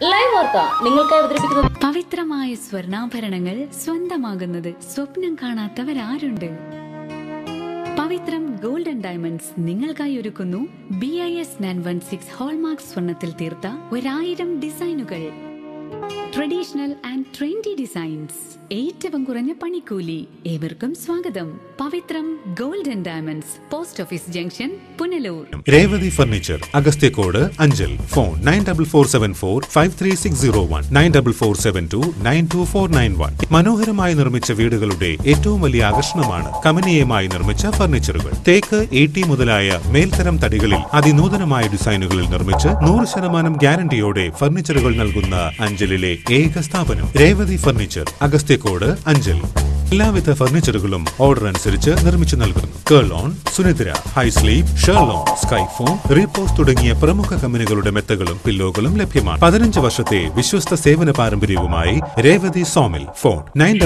Live വാർത്ത നിങ്ങൾക്കായി അവതരിപ്പിക്കുന്നത് പവിത്രമായ സ്വർണ്ണാഭരണങ്ങൾ സ്വന്തമാകുന്നത് സ്വപ്നം കാണാത്തവരാരുണ്ട്? പവിത്രം ഗോൾഡൻ ഡയമണ്ട്സ് നിങ്ങൾക്കായി ഒരുക്കുന്നു BIS 916 ഹോൾമാർക്ക് സ്വർണത്തിൽ തീർത്ത 1000 ഡിസൈനുകൾ. ട്രഡീഷണൽ ആൻഡ് ട്രെൻഡി ഡിസൈൻസ്, ഏറ്റവും കുറഞ്ഞ പണിക്കൂലി. ഏവർക്കും സ്വാഗതം. Pavithram golden diamonds, post office junction, Punalur. Revathi furniture, Agasthyakode, Anchal. Phone 9447453601 9447292491. മനോഹരമായി നിർമ്മിച്ച വീടുകളുടെ ഏറ്റവും വലിയ ആകർഷണമാണ് കമനീയമായി നിർമ്മിച്ച ഫർണിച്ചറുകൾ. തേക്ക്, ഈട്ടി മുതലായ മേൽത്തരം തടികളിൽ അതിനൂതനമായ ഡിസൈനുകളിൽ നിർമ്മിച്ച് 100% ഗ്യാരണ്ടിയോടെ ഫർണിച്ചറുകൾ നൽകുന്ന അഞ്ചലിലെ ഏക സ്ഥാപനം രേവതി ഫർണിച്ചർ, അഗസ്ത്യക്കോട്, അഞ്ചൽ. എല്ലാവിധ ഫർണിച്ചറുകളും ഓർഡർ അനുസരിച്ച് നിർമ്മിച്ചു നൽകുന്നു. കേളോൺ, സുനിദ്ര, ഹൈസ്ലീപ്, ഷെർലോൺ, സ്കൈഫോൺ, റീപോസ് തുടങ്ങിയ പ്രമുഖ കമ്പനികളുടെ മെത്തകളും പില്ലോകളും ലഭ്യമാണ്. 15 വർഷത്തെ വിശ്വസ്ത സേവന പാരമ്പര്യവുമായി രേവതി സോമിൽ. ഫോൺ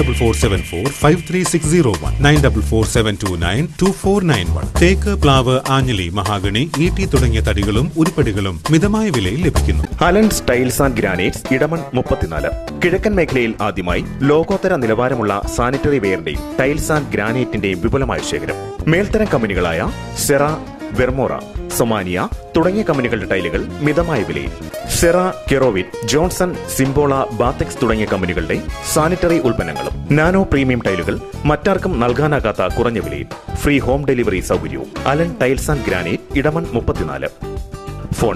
9447453601 9447292491. തേക്ക്, പ്ലാവ്, ആഞ്ഞിലി, മഹാഗണി, ഈട്ടി തുടങ്ങിയ തടികളും ഉരുപ്പടികളും മിതമായ വിലയിൽ ലഭിക്കുന്നു. Allen's tiles and granites, Edamon 34. കിഴക്കൻ മേഖലയിൽ ആദ്യമായി ലോകോത്തര നിലവാരമുള്ള സാനിറ്ററി വെയറിന്റെയും ടൈൽസ് ആൻഡ് ഗ്രാനൈറ്റിന്റെയും വിപുലമായ ശേഖരം. മേൽത്തരം കമ്പനികളായ സെറ, വെർമോറ, സൊമാനിയ തുടങ്ങിയ കമ്പനികളുടെ ടൈലുകൾ മിതമായ വിലയിൽ. Cera, Kerovit, Johnson, Simpolo, Bathex തുടങ്ങിയ കമ്പനികളുടെ സാനിറ്ററി ഉൽപ്പന്നങ്ങളും. നാനോ പ്രീമിയം ടൈലുകൾ മറ്റാർക്കും നൽകാനാകാത്ത കുറഞ്ഞ വിലയിൽ. ഫ്രീ ഹോം ഡെലിവറി സൗകര്യവും. Allen tiles and granite, Edamon 34. Phone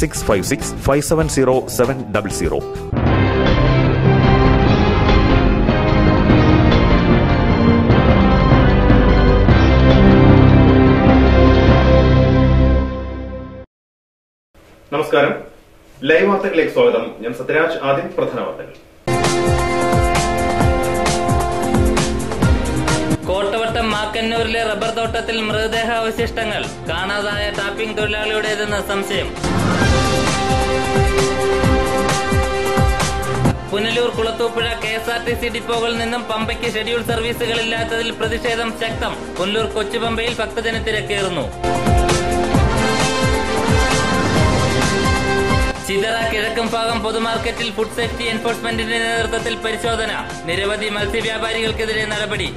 9656570700. നമസ്കാരം, ലൈവ് വാർത്തകളിലേക്ക് സ്വാഗതം. ഞാൻ സത്യരാജ്. ആദ്യം പ്രധാന വാർത്തകൾ. കോട്ടവട്ടം മാക്കന്നൂരിലെ റബ്ബർ തോട്ടത്തിൽ മൃതദേഹാവശിഷ്ടങ്ങൾ. കാണാതായ ടാപ്പിംഗ് തൊഴിലാളിയുടേതെന്ന് സംശയം. പുനലൂർ കുളത്തൂപ്പുഴ KSRTC ഡിപ്പോകളിൽ നിന്നും പമ്പയ്ക്ക് ഷെഡ്യൂൾ സർവീസുകളില്ലാത്തതിൽ പ്രതിഷേധം ശക്തം. പുനലൂർ കൊച്ചുപമ്പയിൽ ഭക്തജനത്തിരക്കേറുന്നു. ചിതറ കിഴക്കംഭാഗം പൊതുമാർക്കറ്റിൽ ഫുഡ് സേഫ്റ്റി എൻഫോഴ്സ്മെന്റിന്റെ നേതൃത്വത്തിൽ പരിശോധന. നിരവധി മത്സ്യവ്യാപാരികൾക്കെതിരെ നടപടി.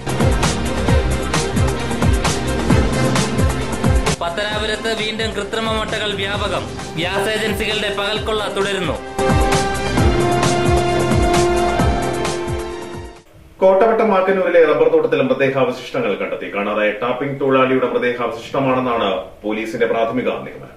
പത്തനാപുരത്ത് വീണ്ടും കൃത്രിമ മുട്ടകൾ വ്യാപകം. ഗ്യാസ് ഏജൻസികളുടെ പകൽക്കൊള്ള തുടരുന്നു. കോട്ടവട്ടം മാക്കന്നൂരിലെ റബ്ബർ തോട്ടത്തിൽ മൃതദേഹാവശിഷ്ടങ്ങൾ കണ്ടെത്തി. കാണാതായ ടാപ്പിംഗ് തൊഴിലാളിയുടെ മൃതദേഹാവശിഷ്ടമാണെന്നാണ് പോലീസിന്റെ പ്രാഥമിക നിഗമനം.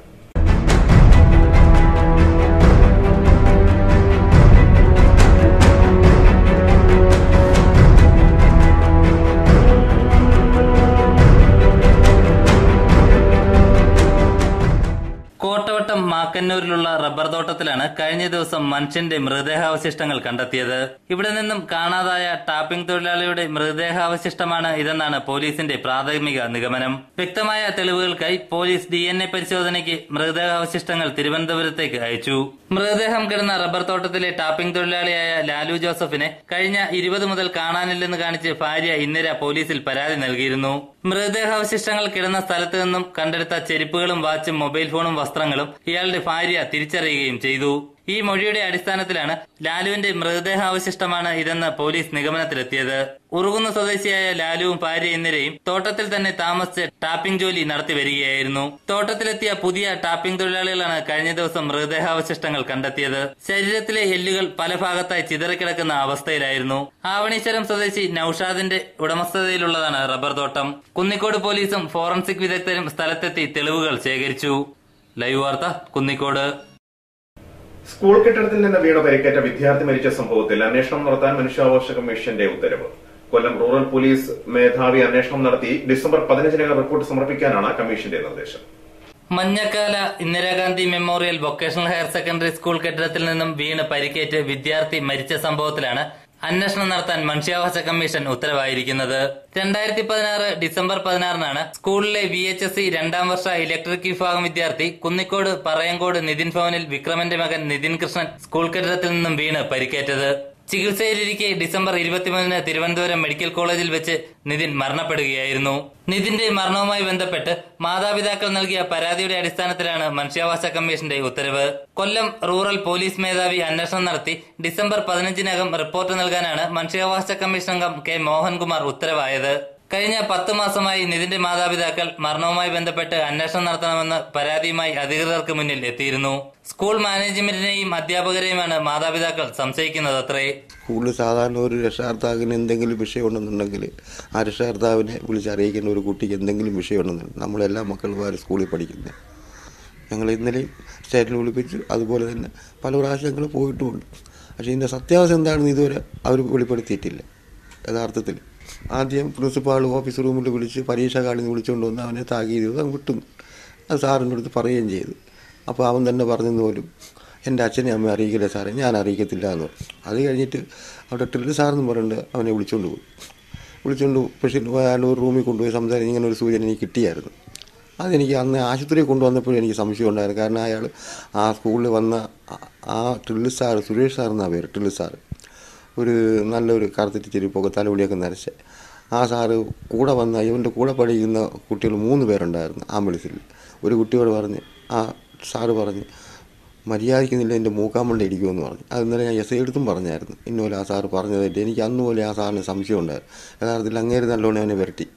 കോട്ടവട്ടം മാക്കന്നൂരിലുള്ള റബ്ബർ തോട്ടത്തിലാണ് കഴിഞ്ഞ ദിവസം മനുഷ്യന്റെ മൃതദേഹാവശിഷ്ടങ്ങൾ കണ്ടെത്തിയത്. ഇവിടെ നിന്നും കാണാതായ ടാപ്പിംഗ് തൊഴിലാളിയുടെ മൃതദേഹാവശിഷ്ടമാണ് ഇതെന്നാണ് പോലീസിന്റെ പ്രാഥമിക നിഗമനം. വ്യക്തമായ തെളിവുകൾക്കായി പോലീസ് DNA പരിശോധനയ്ക്ക് മൃതദേഹാവശിഷ്ടങ്ങൾ തിരുവനന്തപുരത്തേക്ക് അയച്ചു. മൃതദേഹം കിടന്ന റബ്ബർ തോട്ടത്തിലെ ടാപ്പിംഗ് തൊഴിലാളിയായ ലാലു ജോസഫിനെ കഴിഞ്ഞ 20 മുതൽ കാണാനില്ലെന്ന് കാണിച്ച് ഭാര്യ ഇന്ദിര പോലീസിൽ പരാതി നൽകിയിരുന്നു. മൃതദേഹാവശിഷ്ടങ്ങൾ കിടന്ന സ്ഥലത്ത് നിന്നും കണ്ടെടുത്ത ചെരുപ്പുകളും വാച്ചും മൊബൈൽ ഫോണും വസ്ത്രങ്ങളും ഇയാളുടെ ഭാര്യ തിരിച്ചറിയുകയും ചെയ്തു. ഈ മൊഴിയുടെ അടിസ്ഥാനത്തിലാണ് ലാലുവിന്റെ മൃതദേഹാവശിഷ്ടമാണ് ഇതെന്ന് പോലീസ് നിഗമനത്തിലെത്തിയത്. ഉറുകുന്ന സ്വദേശിയായ ലാലുവും ഭാര്യ ഇന്ദിരയും തോട്ടത്തിൽ തന്നെ താമസിച്ച് ടാപ്പിംഗ് ജോലി നടത്തി വരികയായിരുന്നു. തോട്ടത്തിലെത്തിയ പുതിയ ടാപ്പിംഗ് തൊഴിലാളികളാണ് കഴിഞ്ഞ ദിവസം മൃതദേഹാവശിഷ്ടങ്ങൾ കണ്ടെത്തിയത്. ശരീരത്തിലെ എല്ലുകൾ പല ഭാഗത്തായി ചിതറിക്കിടക്കുന്ന അവസ്ഥയിലായിരുന്നു. ആവണീശ്വരം സ്വദേശി നൌഷാദിന്റെ ഉടമസ്ഥതയിലുള്ളതാണ് റബ്ബർ തോട്ടം. കുന്നിക്കോട് പോലീസും ഫോറൻസിക് വിദഗ്ധരും സ്ഥലത്തെത്തി തെളിവുകൾ ശേഖരിച്ചു. ലൈവ് വാർത്ത, കുന്നിക്കോട്. സ്കൂൾ കെട്ടിടത്തിൽ നിന്ന് വീണ് പരിക്കേറ്റ വിദ്യാർത്ഥി മരിച്ച സംഭവത്തിൽ അന്വേഷണം നടത്താൻ മനുഷ്യാവകാശ കമ്മീഷന്റെ ഉത്തരവ്. കൊല്ലം റൂറൽ പോലീസ് മേധാവി അന്വേഷണം നടത്തി ഡിസംബർ 15-നകം റിപ്പോർട്ട് സമർപ്പിക്കാനാണ് കമ്മീഷന്റെ നിർദ്ദേശം. Manjakkala Indira Gandhi memorial vocational higher secondary school കെട്ടിടത്തിൽ നിന്നും വീണ് പരിക്കേറ്റ് വിദ്യാർത്ഥി മരിച്ച സംഭവത്തിലാണ് അന്വേഷണം നടത്താൻ മനുഷ്യാവകാശ കമ്മീഷൻ ഉത്തരവായിരിക്കുന്നത്. 2016 ഡിസംബർ 16-നാണ് സ്കൂളിലെ VHSE 2ാം വർഷ ഇലക്ട്രിക് വിഭാഗം വിദ്യാർത്ഥി കുന്നിക്കോട് പറയങ്കോട് നിതിൻ ഭവനിൽ വിക്രമന്റെ മകൻ നിതിൻ കൃഷ്ണൻ സ്കൂൾ കെട്ടിടത്തിൽ നിന്നും വീണ് പരിക്കേറ്റത്. ചികിത്സയിലിരിക്കെ ഡിസംബർ 23 തിരുവനന്തപുരം മെഡിക്കൽ കോളേജിൽ വെച്ച് നിതിൻ മരണപ്പെടുകയായിരുന്നു. നിതിന്റെ മരണവുമായി ബന്ധപ്പെട്ട് മാതാപിതാക്കൾ നൽകിയ പരാതിയുടെ അടിസ്ഥാനത്തിലാണ് മനുഷ്യാവകാശ കമ്മീഷന്റെ ഉത്തരവ്. കൊല്ലം റൂറൽ പോലീസ് മേധാവി അന്വേഷണം നടത്തി ഡിസംബർ 15-നകം റിപ്പോർട്ട് നൽകാനാണ് മനുഷ്യാവകാശ കമ്മീഷൻ അംഗം കെ മോഹൻകുമാർ ഉത്തരവായത്. കഴിഞ്ഞ 10 മാസമായി നിതിന്റെ മാതാപിതാക്കൾ മരണവുമായി ബന്ധപ്പെട്ട് അന്വേഷണം നടത്തണമെന്ന് പരാതിയുമായി അധികൃതർക്ക് മുന്നിൽ എത്തിയിരുന്നു. സ്കൂൾ മാനേജ്മെന്റിനെയും അധ്യാപകരെയുമാണ് മാതാപിതാക്കൾ സംശയിക്കുന്നതത്രേ. സ്കൂളിൽ സാധാരണ ഒരു രക്ഷകർത്താവിന് എന്തെങ്കിലും വിഷയമുണ്ടെന്നുണ്ടെങ്കിൽ ആ രക്ഷകർത്താവിനെ വിളിച്ചറിയിക്കുന്ന ഒരു കുട്ടിക്ക് എന്തെങ്കിലും വിഷയമുണ്ടെന്നുണ്ടെങ്കിൽ നമ്മളെല്ലാ മക്കളുമാരും സ്കൂളിൽ പഠിക്കുന്നത്. ഞങ്ങൾ ഇന്നലെയും സ്റ്റേറ്റിൽ വിളിപ്പിച്ചു, അതുപോലെ തന്നെ പല പ്രാവശ്യങ്ങൾ പോയിട്ടുമുണ്ട്. പക്ഷേ ഇതിൻ്റെ സത്യാവസ്ഥ എന്താണെന്ന് ഇതുവരെ അവർ വെളിപ്പെടുത്തിയിട്ടില്ല. യഥാർത്ഥത്തിൽ ആദ്യം പ്രിൻസിപ്പാൾ ഓഫീസ് റൂമിൽ വിളിച്ച് പരീക്ഷാ കാളിൽ നിന്ന് വിളിച്ചുകൊണ്ട് വന്ന് അവനെ താക്കീത് ചെയ്ത് അങ്ങ് വിട്ടു. അത് സാറിൻ്റെ അടുത്ത് പറയുകയും ചെയ്തു. അപ്പോൾ അവൻ തന്നെ പറഞ്ഞെന്ന് പോലും എൻ്റെ അച്ഛനെ അമ്മ അറിയിക്കില്ല സാറേ, ഞാൻ അറിയിക്കത്തില്ല എന്ന് പറഞ്ഞു. അത് കഴിഞ്ഞിട്ട് അവിടെ ഡ്രിൽ സാറെന്ന് പറഞ്ഞിട്ട് അവനെ വിളിച്ചുകൊണ്ട് പക്ഷേ അയാൾ ഒരു റൂമിൽ കൊണ്ടുപോയി സംസാരിച്ച് ഇങ്ങനെ ഒരു സൂചന എനിക്ക് കിട്ടിയായിരുന്നു. അതെനിക്ക് അന്ന് ആശുപത്രിയിൽ കൊണ്ടുവന്നപ്പോഴും എനിക്ക് സംശയം ഉണ്ടായിരുന്നു. കാരണം അയാൾ ആ സ്കൂളിൽ വന്ന ആ ഡ്രിൽ സാർ, സുരേഷ് സാർ എന്നാണ് പേര്, ഡ്രിൽ സാർ, ഒരു നല്ലൊരു കറുത്തിട്ട് ചെരുപ്പൊക്കെ തലമുടിയൊക്കെ നരച്ച് ആ സാറ് കൂടെ വന്ന ഇവൻ്റെ കൂടെ പഠിക്കുന്ന കുട്ടികൾ 3 പേരുണ്ടായിരുന്നു ആംബുലൻസിൽ. ഒരു കുട്ടിയോട് പറഞ്ഞ് ആ സാറ് പറഞ്ഞ് മര്യാദയ്ക്കുന്നില്ല എൻ്റെ മൂക്കാമണ്ട ഇരിക്കുമെന്ന് പറഞ്ഞു. അത് ഇന്നലെ ഞാൻ എസ് ഐ എടുത്തും പറഞ്ഞായിരുന്നു. ഇന്നുപോലെ ആ സാറ് പറഞ്ഞതായിട്ട് എനിക്ക് അന്നുപോലെ ആ സാറിന് സംശയം ഉണ്ടായിരുന്നു. യഥാർത്ഥത്തിൽ അങ്ങേര് നല്ലോണം അവനെ വരട്ടി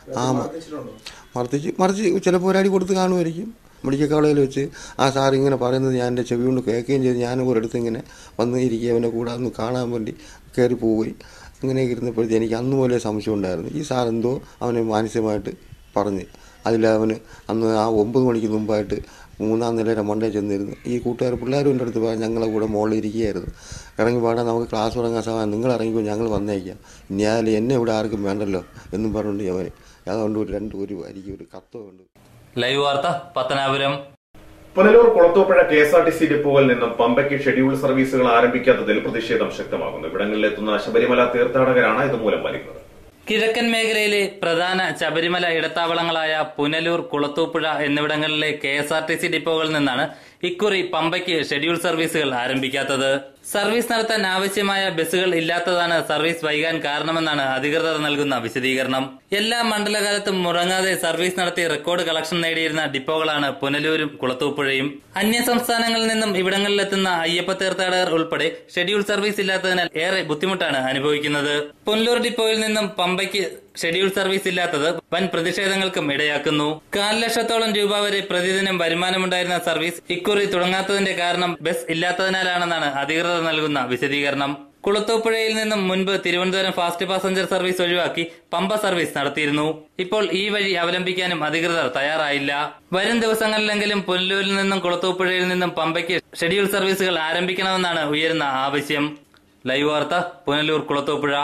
മറിച്ച് ചിലപ്പോൾ ഒരടി കൊടുത്ത് കാണുമായിരിക്കും. മെഡിക്കൽ കോളേജിൽ വെച്ച് ആ സാർ ഇങ്ങനെ പറയുന്നത് ഞാൻ എൻ്റെ ചെവി കൊണ്ട് കേൾക്കുകയും ചെയ്ത് ഞാൻ ഒരിടത്ത് ഇങ്ങനെ വന്ന് ഇരിക്കുക അവനെ കൂടെ ഒന്ന് കാണാൻ വേണ്ടി കയറി പോവുകയും അങ്ങനെയൊക്കെ ഇരുന്നപ്പോഴത്തേക്ക് എനിക്ക് അന്നുപോലെ സംശയം ഉണ്ടായിരുന്നു. ഈ സാർ എന്തോ അവനെ മാനസികമായിട്ട് പറഞ്ഞ് അതിലവന് അന്ന് ആ 9 മണിക്ക് മുമ്പായിട്ട് 3-ാം നിലയുടെ മണ്ടേ ചെന്നിരുന്നു. ഈ കൂട്ടുകാർ പിള്ളേരും എൻ്റെ അടുത്ത് പറയാൻ ഞങ്ങളെ കൂടെ മുകളിൽ ഇരിക്കുകയായിരുന്നു. ഇറങ്ങി പാടാൻ നമുക്ക് ക്ലാസ് തുടങ്ങാൻ സമയം നിങ്ങൾ ഇറങ്ങിക്കോ, ഞങ്ങൾ വന്നേക്കാം, ഇനി അതിൽ എന്നെ ഇവിടെ ആർക്കും വേണ്ടല്ലോ എന്നും പറഞ്ഞുകൊണ്ട് അവന് അതുകൊണ്ട് ഒരു കത്തോ ഉണ്ട്. ലൈവ് വാർത്ത പത്തനാപുരം. പുനലൂർ കുളത്തൂപ്പുഴ KSRTC ഡിപ്പോകളിൽ നിന്നും പമ്പയ്ക്ക് ഷെഡ്യൂൾ സർവീസുകൾ ആരംഭിക്കാത്തതിൽ പ്രതിഷേധം ശക്തമാകുന്നു. ഇവിടങ്ങളിലെത്തുന്ന ശബരിമല തീർത്ഥാടകരാണ് ഇതുമൂലം വലിക്കുന്നത്. കിഴക്കൻ മേഖലയിലെ പ്രധാന ശബരിമല ഇടത്താവളങ്ങളായ പുനലൂർ, കുളത്തൂപ്പുഴ എന്നിവിടങ്ങളിലെ KSRTC ഡിപ്പോകളിൽ നിന്നാണ് ഇക്കുറി പമ്പയ്ക്ക് ഷെഡ്യൂൾ സർവീസുകൾ ആരംഭിക്കാത്തത്. സർവീസ് നടത്താൻ ആവശ്യമായ ബസ്സുകൾ ഇല്ലാത്തതാണ് സർവീസ് വൈകാൻ കാരണമെന്നാണ് അധികൃതർ നൽകുന്ന വിശദീകരണം. എല്ലാ മണ്ഡലകാലത്തും മുടങ്ങാതെ സർവീസ് നടത്തി റെക്കോർഡ് കളക്ഷൻ നേടിയിരുന്ന ഡിപ്പോകളാണ് പുനലൂരും കുളത്തൂപ്പുഴയും. അന്യ സംസ്ഥാനങ്ങളിൽ നിന്നും ഇവിടങ്ങളിലെത്തുന്ന അയ്യപ്പ തീർത്ഥാടകർ ഉൾപ്പെടെ ഷെഡ്യൂൾ സർവീസ് ഇല്ലാത്തതിനാൽ ഏറെ ബുദ്ധിമുട്ടാണ് അനുഭവിക്കുന്നത്. പുനലൂർ ഡിപ്പോയിൽ നിന്നും പമ്പയ്ക്ക് ഷെഡ്യൂൾ സർവീസ് ഇല്ലാത്തത് വൻ പ്രതിഷേധങ്ങൾക്കും ഇടയാക്കുന്നു. 4 ലക്ഷത്തോളം രൂപ വരെ പ്രതിദിനം വരുമാനമുണ്ടായിരുന്ന സർവീസ് ഇക്കുറി തുടങ്ങാത്തതിന്റെ കാരണം ബസ് ഇല്ലാത്തതിനാലാണെന്നാണ് അധികൃതർ നൽകുന്ന വിശദീകരണം. കുളത്തൂപ്പുഴയിൽ നിന്നും മുൻപ് തിരുവനന്തപുരം ഫാസ്റ്റ് പാസഞ്ചർ സർവീസ് ഒഴിവാക്കി പമ്പ സർവീസ് നടത്തിയിരുന്നു. ഇപ്പോൾ ഈ വഴി അവലംബിക്കാനും അധികൃതർ തയ്യാറായില്ല. വരും ദിവസങ്ങളിലെങ്കിലും പുനലൂരിൽ നിന്നും കുളത്തൂപ്പുഴയിൽ നിന്നും പമ്പയ്ക്ക് ഷെഡ്യൂൾ സർവീസുകൾ ആരംഭിക്കണമെന്നാണ് ഉയരുന്ന ആവശ്യം. ലൈവ് വാർത്ത പുനലൂർ, കുളത്തൂപ്പുഴ.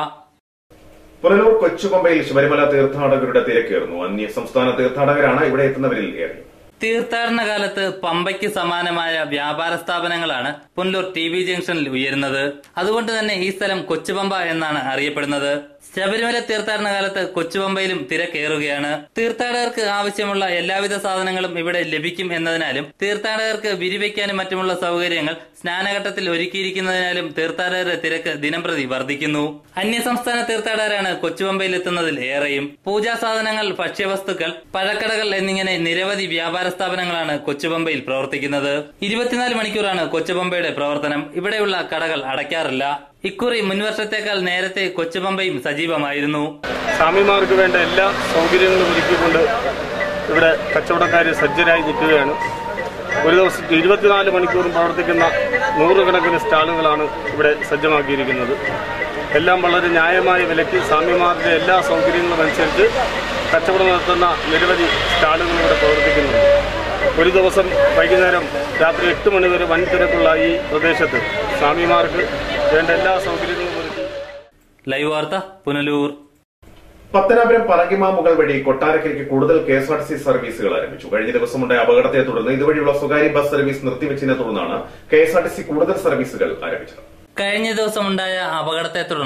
പുനലൂർ കൊച്ചുപമ്പയിൽ ശബരിമല തീർത്ഥാടകരുടെ തിരക്കേറുന്നു. അന്യ സംസ്ഥാന തീർത്ഥാടകരാണ് ഇവിടെ എത്തുന്നവരിൽ ഏറെ. തീർത്ഥാടന കാലത്ത് പമ്പയ്ക്ക് സമാനമായ വ്യാപാര സ്ഥാപനങ്ങളാണ് പുനലൂർ TB ജംഗ്ഷനിൽ ഉയരുന്നത്. അതുകൊണ്ട് തന്നെ ഈ സ്ഥലം കൊച്ചുപമ്പ എന്നാണ് അറിയപ്പെടുന്നത്. ശബരിമല തീർത്ഥാടന കാലത്ത് കൊച്ചുപമ്പയിലും തിരക്കേറുകയാണ്. തീർത്ഥാടകർക്ക് ആവശ്യമുള്ള എല്ലാവിധ സാധനങ്ങളും ഇവിടെ ലഭിക്കും എന്നതിനാലും തീർത്ഥാടകർക്ക് വിരിവയ്ക്കാനും മറ്റുമുള്ള സൗകര്യങ്ങൾ സ്നാനഘട്ടത്തിൽ ഒരുക്കിയിരിക്കുന്നതിനാലും തീർത്ഥാടകരുടെ തിരക്ക് ദിനംപ്രതി വർദ്ധിക്കുന്നു. അന്യസംസ്ഥാന തീർത്ഥാടകരാണ് കൊച്ചുപമ്പയിൽ എത്തുന്നതിൽ ഏറെയും. പൂജാ സാധനങ്ങൾ, ഭക്ഷ്യവസ്തുക്കൾ, പഴക്കടകൾ എന്നിങ്ങനെ നിരവധി വ്യാപാര സ്ഥാപനങ്ങളാണ് കൊച്ചുപമ്പയിൽ പ്രവർത്തിക്കുന്നത്. 24 മണിക്കൂറാണ് കൊച്ചുപമ്പയുടെ പ്രവർത്തനം. ഇവിടെയുള്ള കടകൾ അടയ്ക്കാറില്ല. ഇക്കുറി മുൻവർഷത്തേക്കാൾ നേരത്തെ കൊച്ചുപമ്പയും സജീവമായിരുന്നു. സ്വാമിമാർക്ക് വേണ്ട എല്ലാ സൗകര്യങ്ങളും ഒരുക്കിക്കൊണ്ട് ഇവിടെ കച്ചവടക്കാർ സജ്ജരായി നിൽക്കുകയാണ്. ഒരു ദിവസം 24 മണിക്കൂറും പ്രവർത്തിക്കുന്ന 100 കണക്കിന് സ്റ്റാളുകളാണ് ഇവിടെ സജ്ജമാക്കിയിരിക്കുന്നത്. എല്ലാം വളരെ ന്യായമായ വിലയ്ക്ക് സ്വാമിമാരുടെ എല്ലാ സൗകര്യങ്ങളും അനുസരിച്ച് കച്ചവടം നടത്തുന്ന നിരവധി സ്റ്റാളുകൾ ഇവിടെ പ്രവർത്തിക്കുന്നുണ്ട്. ഒരു ദിവസം വൈകുന്നേരം രാത്രി 8 മണി വരെ വൻ തിരക്കുള്ള ഈ പ്രദേശത്ത് സ്വാമിമാർക്ക് വേണ്ട എല്ലാ സൗകര്യങ്ങളും ഒരുക്കി. ലൈവ് വാർത്ത പുനലൂർ. പത്തനാപുരം പറങ്കിമാമുകൾ വഴി കൊട്ടാരക്കരയ്ക്ക് കൂടുതൽ KSRTC സർവീസുകൾ ആരംഭിച്ചു. കഴിഞ്ഞ ദിവസമുണ്ടായ അപകടത്തെ തുടർന്ന് ഇതുവഴിയുള്ള സ്വകാര്യ ബസ് സർവീസ് നിർത്തിവെച്ചതിനെ തുടർന്നാണ് KSRTC കൂടുതൽ സർവീസുകൾ ആരംഭിച്ചത്. കഴിഞ്ഞ ദിവസമുണ്ടായ അപകടത്തെ തുടർന്ന്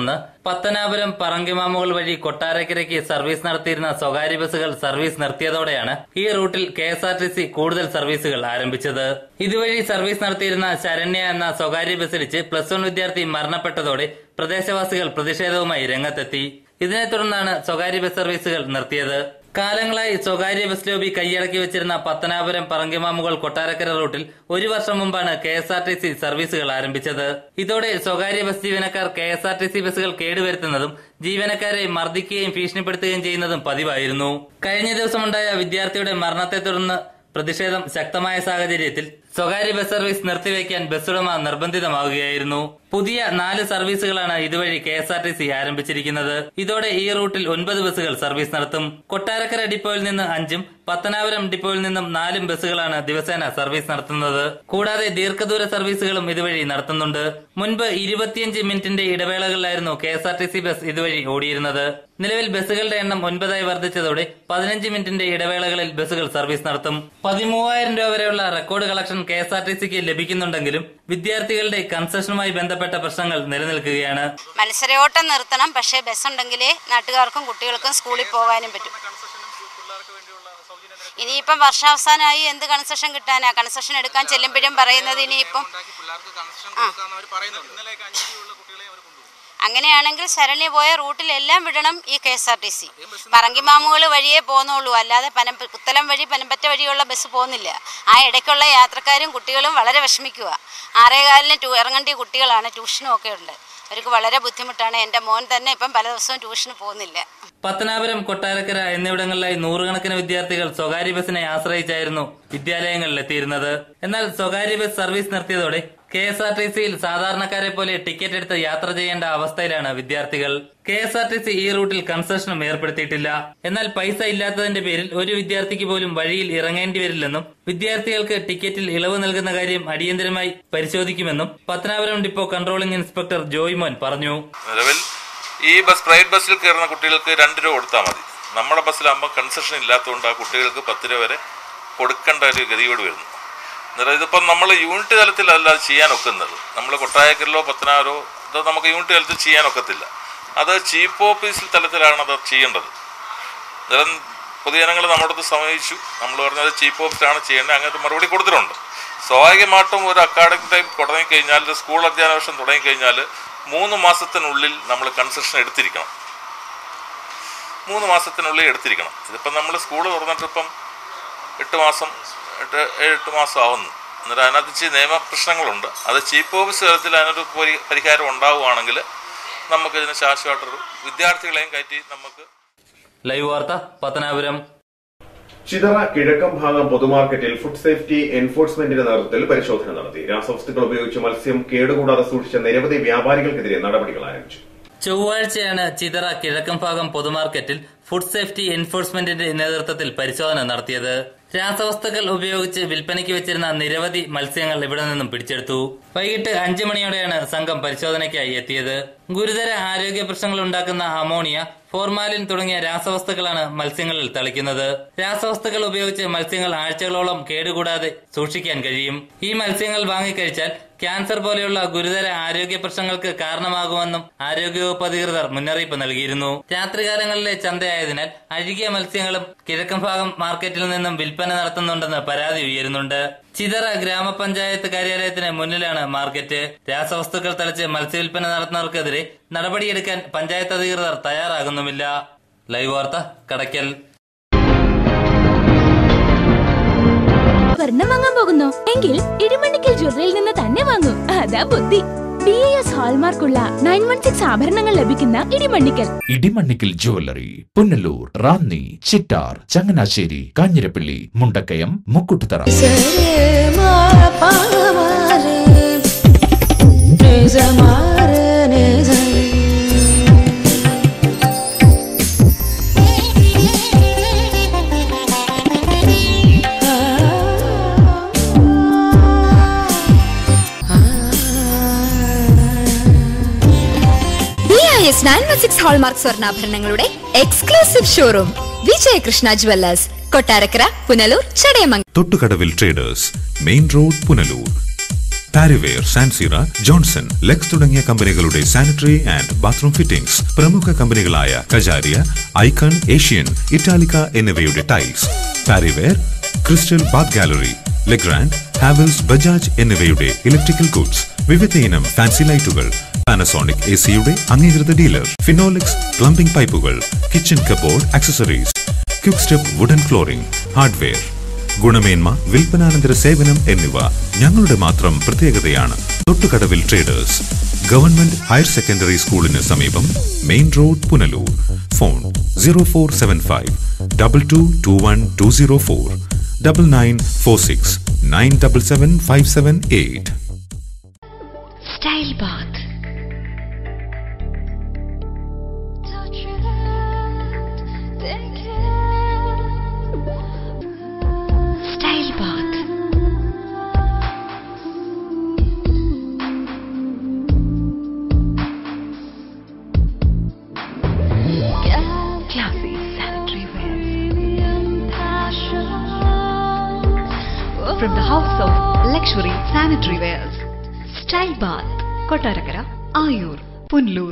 പത്തനാപുരം പറങ്കിമാമുകൾ വഴി കൊട്ടാരക്കരയ്ക്ക് സർവീസ് നടത്തിയിരുന്ന സ്വകാര്യ ബസ്സുകൾ സർവീസ് നിർത്തിയതോടെയാണ് ഈ റൂട്ടിൽ KSRTC കൂടുതൽ സർവീസുകൾ ആരംഭിച്ചത്. ഇതുവഴി സർവീസ് നടത്തിയിരുന്ന ശരണ്യ എന്ന സ്വകാര്യ ബസ്സിടിച്ച് +1 വിദ്യാർത്ഥി മരണപ്പെട്ടതോടെ പ്രദേശവാസികൾ പ്രതിഷേധവുമായി രംഗത്തെത്തി. ഇതിനെ തുടർന്നാണ് സ്വകാര്യ ബസ് സർവീസുകൾ നിർത്തിയത്. കാലങ്ങളായി സ്വകാര്യ ബസ് ലോബി കൈയടക്കി വെച്ചിരുന്ന പത്തനാപുരം പറങ്കിമാമുകൾ കൊട്ടാരക്കര റൂട്ടിൽ 1 വർഷം മുമ്പാണ് KSRTC സർവീസുകൾ ആരംഭിച്ചത്. ഇതോടെ സ്വകാര്യ ബസ് ജീവനക്കാർ KSRTC ബസ്സുകൾ കേടുവരുത്തുന്നതും ജീവനക്കാരെ മർദ്ദിക്കുകയും ഭീഷണിപ്പെടുത്തുകയും ചെയ്യുന്നതും പതിവായിരുന്നു. കഴിഞ്ഞ ദിവസമുണ്ടായ വിദ്യാർത്ഥിയുടെ മരണത്തെ തുടർന്ന് പ്രതിഷേധം ശക്തമായ സാഹചര്യത്തിൽ സ്വകാര്യ ബസ് സർവീസ് നിർത്തിവെക്കാൻ ബസ്സുടമ നിർബന്ധിതമാവുകയായിരുന്നു. പുതിയ 4 സർവീസുകളാണ് ഇതുവഴി KSRTC ആരംഭിച്ചിരിക്കുന്നത്. ഇതോടെ ഈ റൂട്ടിൽ 9 ബസ്സുകൾ സർവീസ് നടത്തും. കൊട്ടാരക്കര ഡിപ്പോയിൽ നിന്ന് 5ഉം പത്തനാപുരം ഡിപ്പോയിൽ നിന്നും 4 ബസ്സുകളാണ് ദിവസേന സർവീസ് നടത്തുന്നത്. കൂടാതെ ദീർഘദൂര സർവീസുകളും ഇതുവഴി നടത്തുന്നുണ്ട്. മുൻപ് 25 മിനിറ്റിന്റെ ഇടവേളകളിലായിരുന്നു KSRTC ബസ് ഇതുവഴി ഓടിയിരുന്നത്. നിലവിൽ ബസ്സുകളുടെ എണ്ണം 9ആയി വർദ്ധിച്ചതോടെ 15 മിനിറ്റിന്റെ ഇടവേളകളിൽ ബസ്സുകൾ സർവീസ് നടത്തും. 13,000 രൂപ വരെയുള്ള റെക്കോർഡ് കളക്ഷൻ KSRTCക്ക് ലഭിക്കുന്നുണ്ടെങ്കിലും വിദ്യാർത്ഥികളുടെ കൺസെഷനുമായി ബന്ധപ്പെട്ട പ്രശ്നങ്ങൾ നിലനിൽക്കുകയാണ്. മത്സരയോട്ടം നിർത്തണം, പക്ഷേ ബസ് ഉണ്ടെങ്കിലേ നാട്ടുകാർക്കും കുട്ടികൾക്കും സ്കൂളിൽ പോകാനും പറ്റും. ഇനിയിപ്പം വർഷാവസാനമായി എന്ത് കൺസെഷൻ കിട്ടാനാ? കൺസെഷൻ എടുക്കാൻ ചെല്ലുമ്പോഴും പറയുന്നത് ഇനിയിപ്പം അങ്ങനെയാണെങ്കിൽ ശരണ്യ പോയ റൂട്ടിലെല്ലാം വിടണം ഈ KSRTC. പറങ്കിമാമുകൾ വഴിയേ പോകുന്നുള്ളൂ, അല്ലാതെ പുത്തലം വഴി പനമ്പറ്റ വഴിയുള്ള ബസ് പോകുന്നില്ല. ആ ഇടയ്ക്കുള്ള യാത്രക്കാരും കുട്ടികളും വളരെ വിഷമിക്കുക. 6:15 ഇറങ്ങേണ്ട കുട്ടികളാണ്, ട്യൂഷനും ഒക്കെ ഉണ്ട്. അവർക്ക് വളരെ ബുദ്ധിമുട്ടാണ്. എന്റെ മോൻ തന്നെ ഇപ്പം പല ദിവസവും ട്യൂഷന് പോകുന്നില്ല. പത്തനാപുരം, കൊട്ടാരക്കര എന്നിവിടങ്ങളിലായി 100 കണക്കിന് വിദ്യാർത്ഥികൾ സ്വകാര്യ ബസിനെ ആശ്രയിച്ചായിരുന്നു വിദ്യാലയങ്ങളിൽ എത്തിയിരുന്നത്. എന്നാൽ സ്വകാര്യ ബസ് സർവീസ് നിർത്തിയതോടെ KSRTCയിൽ സാധാരണക്കാരെ പോലെ ടിക്കറ്റ് എടുത്ത് യാത്ര ചെയ്യേണ്ട അവസ്ഥയിലാണ് വിദ്യാർത്ഥികൾ. KSRTC ഈ റൂട്ടിൽ കൺസെഷനും ഏർപ്പെടുത്തിയിട്ടില്ല. എന്നാൽ പൈസ ഇല്ലാത്തതിന്റെ പേരിൽ ഒരു വിദ്യാർത്ഥിക്ക് പോലും വഴിയിൽ ഇറങ്ങേണ്ടി വരില്ലെന്നും വിദ്യാർത്ഥികൾക്ക് ടിക്കറ്റിൽ ഇളവ് നൽകുന്ന കാര്യം അടിയന്തരമായി പരിശോധിക്കുമെന്നും Pathanapuram depot controlling inspector Joymon പറഞ്ഞു. നിലവിൽ ഈ പ്രൈവറ്റ് ബസ്സിൽ കയറുന്ന കുട്ടികൾക്ക് 2 രൂപ കൊടുത്താൽ മതി. നമ്മുടെ ബസ്സിലാകുമ്പോൾ കൺസെഷൻ ഇല്ലാത്തതുകൊണ്ട് ആ കുട്ടികൾക്ക് 10 രൂപ വരെ കൊടുക്കേണ്ട ഒരു ഗതിയോട് വരുന്നു. ഇതിപ്പം നമ്മൾ യൂണിറ്റ് തലത്തിലല്ല അത് ചെയ്യാൻ ഒക്കുന്നത്. നമ്മൾ കൊട്ടാരക്കരയിലോ പത്തനാപുരമോ ഇത് നമുക്ക് യൂണിറ്റ് തലത്തിൽ ചെയ്യാൻ ഒക്കത്തില്ല. അത് ചീഫ് ഓഫീസിൽ തലത്തിലാണ് അത് ചെയ്യേണ്ടത്. അന്നേരം പൊതുജനങ്ങൾ നമ്മുടെ അടുത്ത് സമീപിച്ചു. നമ്മൾ പറഞ്ഞത് ചീഫ് ഓഫീസിലാണ് ചെയ്യേണ്ടത്. അങ്ങനത്തെ മറുപടി കൊടുത്തിട്ടുണ്ട്. സ്വാഭാവികമായിട്ടും ഒരു അക്കാഡമിക് ടൈം തുടങ്ങിക്കഴിഞ്ഞാൽ, സ്കൂൾ അധ്യയന വർഷം തുടങ്ങിക്കഴിഞ്ഞാൽ 3 മാസത്തിനുള്ളിൽ നമ്മൾ കൺസെഷൻ എടുത്തിരിക്കണം. 3 മാസത്തിനുള്ളിൽ എടുത്തിരിക്കണം. ഇതിപ്പം നമ്മൾ സ്കൂൾ തുറന്നിട്ടിപ്പം 8 മാസം ആവുന്നു. എന്നിട്ട് അതിനകത്ത് നിയമപ്രശ്നങ്ങളുണ്ട്. അത് ചീഫ് ഓഫീസ് തലത്തിൽ അതിനൊരു പരിഹാരം ഉണ്ടാവുകയാണെങ്കിൽ നമുക്കിതിന് ശാശ്വതമായിട്ടൊരു വിദ്യാർത്ഥികളെയും കയറ്റി നമുക്ക്. ലൈവ് വാർത്ത, പത്തനാപുരം. ചിതറ കിഴക്കം ഭാഗം പൊതുമാർക്കറ്റിൽ ഫുഡ് സേഫ്റ്റി എൻഫോഴ്സ്മെന്റിന്റെ നേതൃത്വത്തിൽ പരിശോധന നടത്തി. രാസവസ്തുക്കൾ ഉപയോഗിച്ച് മത്സ്യം കേടുകൂടാതെ സൂക്ഷിച്ച നിരവധി വ്യാപാരികൾക്കെതിരെ നടപടികൾ ആരംഭിച്ചു. ചൊവ്വാഴ്ചയാണ് ചിതറ കിഴക്കം ഭാഗം പൊതുമാർക്കറ്റിൽ ഫുഡ് സേഫ്റ്റി എൻഫോഴ്സ്മെന്റിന്റെ നേതൃത്വത്തിൽ പരിശോധന നടത്തിയത്. രാസവസ്തുക്കൾ ഉപയോഗിച്ച് വിൽപ്പനയ്ക്ക് വെച്ചിരുന്ന നിരവധി മത്സ്യങ്ങൾ ഇവിടെ നിന്നും പിടിച്ചെടുത്തു. വൈകിട്ട് 5 മണിയോടെയാണ് സംഘം പരിശോധനയ്ക്കായി എത്തിയത്. ഗുരുതര ആരോഗ്യ പ്രശ്നങ്ങൾ ഉണ്ടാക്കുന്ന അമോണിയ, ഫോർമാലിൻ തുടങ്ങിയ രാസവസ്തുക്കളാണ് മത്സ്യങ്ങളിൽ തളിക്കുന്നത്. രാസവസ്തുക്കൾ ഉപയോഗിച്ച് മത്സ്യങ്ങൾ ആഴ്ചകളോളം കേടുകൂടാതെ സൂക്ഷിക്കാൻ കഴിയും. ഈ മത്സ്യങ്ങൾ വാങ്ങിക്കഴിച്ചാൽ ക്യാൻസർ പോലെയുള്ള ഗുരുതര ആരോഗ്യ പ്രശ്നങ്ങൾക്ക് കാരണമാകുമെന്നും ആരോഗ്യവകുപ്പ് അധികൃതർ മുന്നറിയിപ്പ് നൽകിയിരുന്നു. രാത്രികാലങ്ങളിലെ ചന്തയായതിനാൽ അഴുകിയ മത്സ്യങ്ങളും കിഴക്കൻ ഭാഗം മാർക്കറ്റിൽ നിന്നും വിൽപ്പന നടത്തുന്നുണ്ടെന്ന് പരാതി ഉയരുന്നുണ്ട്. ചിതറ ഗ്രാമപഞ്ചായത്ത് കാര്യാലയത്തിന് മുന്നിലാണ് മാർക്കറ്റ്. രാസവസ്തുക്കൾ തളിച്ച് മത്സ്യവിൽപ്പന നടത്തുന്നവർക്കെതിരെ നടപടിയെടുക്കാൻ പഞ്ചായത്ത് അധികൃതർ തയ്യാറാകുന്നുമില്ല. ലൈവ് വാർത്ത, കടയ്ക്കൽ. സ്വർണം വാങ്ങാൻ പോകുന്നു എങ്കിൽ ഇടിമണ്ണിക്കൽ ജ്വല്ലറിയിൽ നിന്ന് തന്നെ വാങ്ങൂ. അതാ ബുദ്ധി. BIS ഹാൾമാർക്കുള്ള 916 ആഭരണങ്ങൾ ലഭിക്കുന്ന Idimannickal jewellery, Punalur, Ranni, Chittar, Changanassery, Kanjirappally, Mundakayam, Mukkoottuthara. BIS 916 hallmark സ്വർണ്ണാഭരണങ്ങളുടെ exclusive showroom Vijayakrishna jewellers, Kottarakkara, Punalur, Chadayamangalam. Thottukadavil traders, main road, Punalur. Parryware, Sansira, Johnson, Lex തുടങ്ങിയ കമ്പനികളുടെ സാനിറ്ററി ആൻഡ് ബാത്റൂം ഫിറ്റിംഗ്സ്. പ്രമുഖ കമ്പനികളായ കജാരിയ, ഐക്കൺ, ഏഷ്യൻ, ഇറ്റാലിക്ക എന്നിവയുടെ tiles. Parryware, crystal bath gallery, Legrand, Havells, Bajaj എന്നിവയുടെ ഇലക്ട്രിക്കൽ ഗുഡ്സ്. വിവിധ ഇനം ഫാൻസി ലൈറ്റുകൾ. പാനസോണിക് എസിയുടെ അംഗീകൃത ഡീലർ. ഫിനോലിക്സ് പ്ലംബിംഗ് പൈപ്പുകൾ, kitchen cupboard accessories, quick step wooden flooring, hardware. ഗുണമേന്മ, വിൽപ്പനാനന്തര സേവനം എന്നിവ ഞങ്ങളുടെ മാത്രം പ്രത്യേകതയാണ്. Thottukadavil traders, government higher secondary സ്കൂളിന് സമീപം, main road, Punalur. Phone 0475 2221 9946 977 578. Style bath. Style bath. Classy sanitary wares. From the house of luxury sanitary wares. Style Bath, Kottarakkara, Ayoor, Punalur.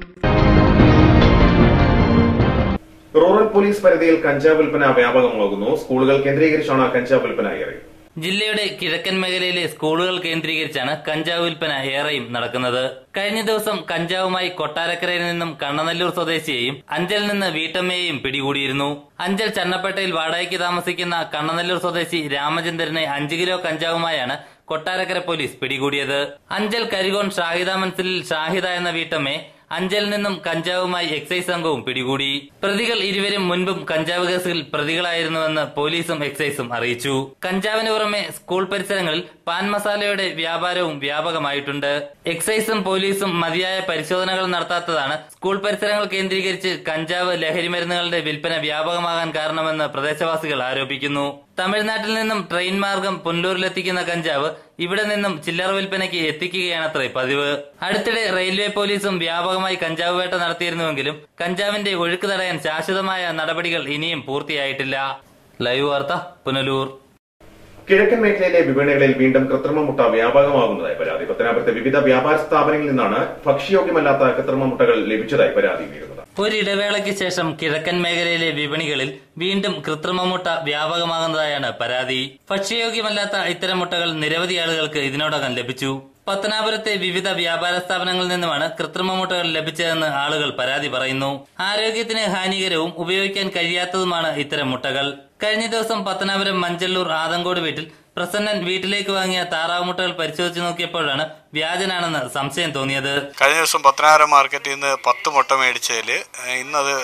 Rural police പരിധിയിൽ കഞ്ചാവ് വിൽപ്പന വ്യാപകമാകുന്നു. സ്കൂളുകൾ കേന്ദ്രീകരിച്ചാണ് കഞ്ചാവ് വിൽപ്പന ഏറെ. ജില്ലയുടെ കിഴക്കൻ മേഖലയിലെ സ്കൂളുകൾ കേന്ദ്രീകരിച്ചാണ് കഞ്ചാവ് വിൽപ്പന ഏറെയും നടക്കുന്നത്. കഴിഞ്ഞ ദിവസം കഞ്ചാവുമായി കൊട്ടാരക്കരയിൽ നിന്നും കണ്ണനല്ലൂർ സ്വദേശിയെയും അഞ്ചലിൽ നിന്ന് വീട്ടമ്മയെയും പിടികൂടിയിരുന്നു. അഞ്ചൽ ചന്നപ്പേട്ടയിൽ വാടകയ്ക്ക് താമസിക്കുന്ന കണ്ണനല്ലൂർ സ്വദേശി രാമചന്ദ്രനെ 5 കിലോ കഞ്ചാവുമായാണ് കൊട്ടാരക്കര പോലീസ് പിടികൂടിയത്. അഞ്ചൽ കരികോൺ ഷാഹിദ മൻസിലിൽ ഷാഹിദ എന്ന വീട്ടമ്മയെ അഞ്ചലിൽ നിന്നും കഞ്ചാവുമായി എക്സൈസ് സംഘവും പിടികൂടി. പ്രതികൾ ഇരുവരും മുൻപും കഞ്ചാവ് കേസുകളിൽ പ്രതികളായിരുന്നുവെന്ന് പോലീസും എക്സൈസും അറിയിച്ചു. കഞ്ചാവിന് പുറമെ സ്കൂൾ പരിസരങ്ങളിൽ പാൻ മസാലയുടെ വ്യാപാരവും വ്യാപകമായിട്ടുണ്ട്. എക്സൈസും പോലീസും മതിയായ പരിശോധനകൾ നടത്താത്തതാണ് സ്കൂൾ പരിസരങ്ങൾ കേന്ദ്രീകരിച്ച് കഞ്ചാവ്, ലഹരിമരുന്നുകളുടെ വിൽപ്പന വ്യാപകമാകാൻ കാരണമെന്ന് പ്രദേശവാസികൾ ആരോപിക്കുന്നു. തമിഴ്നാട്ടിൽ നിന്നും ട്രെയിൻ മാർഗം പുനലൂരിലെത്തിക്കുന്ന കഞ്ചാവ് ഇവിടെ നിന്നും ചില്ലറ വിൽപ്പനയ്ക്ക് എത്തിക്കുകയാണത്രേ പതിവ്. അടുത്തിടെ റെയിൽവേ പോലീസും വ്യാപകമായി കഞ്ചാവ് വേട്ട നടത്തിയിരുന്നുവെങ്കിലും കഞ്ചാവിന്റെ ഒഴുക്ക് തടയാൻ ശാശ്വതമായ നടപടികൾ ഇനിയും പൂർത്തിയായിട്ടില്ല. ലൈവ് വാർത്ത, പുനലൂർ. കിഴക്കൻ മേഖലയിലെ വിപണികളിൽ വീണ്ടും കൃത്രിമ മുട്ട വ്യാപകമാകുന്നതായി പരാതി. പത്തനാപുരത്തെ വിവിധ വ്യാപാര സ്ഥാപനങ്ങളിൽ നിന്നാണ് ഭക്ഷ്യയോഗ്യമല്ലാത്ത കൃത്രിമ മുട്ടകൾ ലഭിച്ചതായി പരാതി ഉയരുന്നത്. ഒരിടവേളയ്ക്ക് ശേഷം കിഴക്കൻ മേഖലയിലെ വിപണികളിൽ വീണ്ടും കൃത്രിമ മുട്ട വ്യാപകമാകുന്നതായാണ് പരാതി. ഭക്ഷ്യയോഗ്യമല്ലാത്ത ഇത്തരം മുട്ടകൾ നിരവധി ആളുകൾക്ക് ഇതിനോടകം ലഭിച്ചു. പത്തനാപുരത്തെ വിവിധ വ്യാപാര സ്ഥാപനങ്ങളിൽ നിന്നുമാണ് കൃത്രിമ മുട്ടകൾ ലഭിച്ചതെന്ന് ആളുകൾ പരാതി പറയുന്നു. ആരോഗ്യത്തിന് ഹാനികരവും ഉപയോഗിക്കാൻ കഴിയാത്തതുമാണ് ഇത്തരം മുട്ടകൾ. കഴിഞ്ഞ ദിവസം പത്തനാപുരം മഞ്ചല്ലൂർ ആദങ്കോട് വീട്ടിൽ പ്രസന്നൻ വീട്ടിലേക്ക് വാങ്ങിയ താറാവ് മുട്ടകൾ പരിശോധിച്ച് നോക്കിയപ്പോഴാണ് വ്യാജനാണെന്ന് സംശയം തോന്നിയത്. കഴിഞ്ഞ ദിവസം പത്തനാപുരം മാർക്കറ്റിൽ നിന്ന് 10 മുട്ട മേടിച്ചതിൽ ഇന്നത്